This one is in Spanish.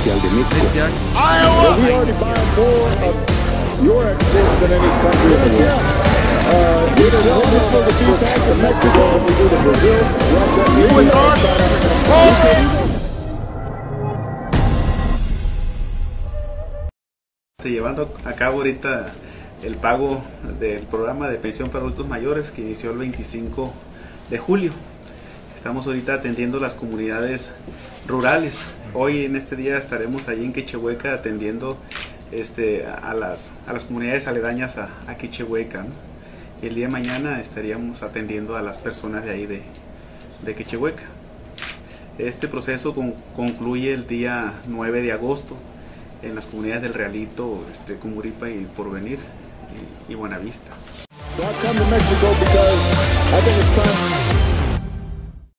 especial de México. Este año. We already buy more of your exports than any country in the world. We sell more for the beef back to Mexico than we do to Brazil, Russia, India, China. Llevando a cabo ahorita el pago del programa de pensión para adultos mayores que inició el 25 de julio. Estamos ahorita atendiendo las comunidades rurales. Hoy en este día estaremos allí en Quechehueca atendiendo a las comunidades aledañas a Quechehueca, ¿no? Y el día de mañana estaríamos atendiendo a las personas de ahí de Quechehueca. Este proceso concluye el día 9 de agosto en las comunidades del Realito, Cumuripa y Porvenir y Buenavista. So I come to Mexico because I think it's time